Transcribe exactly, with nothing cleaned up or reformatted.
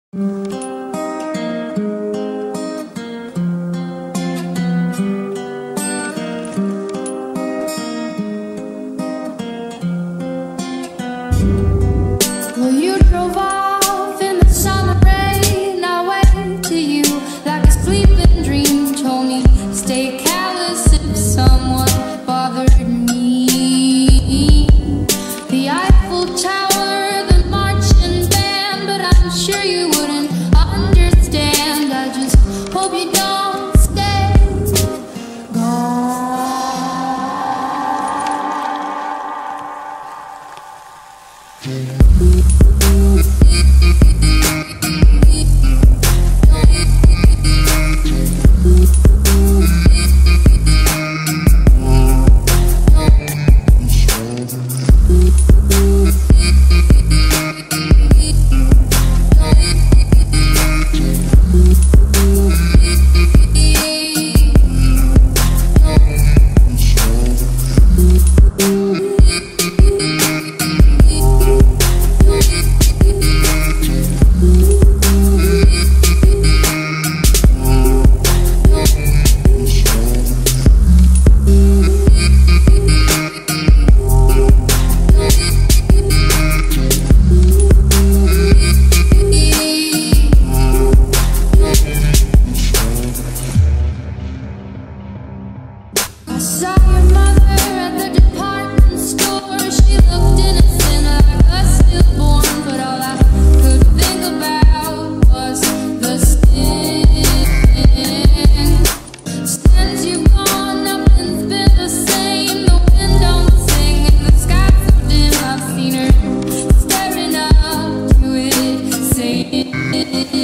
Well, you drove off in the summer rain. I waited to you like a sleeping dream. Told me stay callous if someone bothered me. The Eiffel Tower, the marching band, but I'm sure you wouldn't understand. I just hope you don't stay gone. I saw your mother at the department store. She looked innocent like a stillborn, but all I could think about was the sin. Since you've gone, nothing's been the same. The wind don't sing and the sky's so dim. I've seen her staring up to it, saying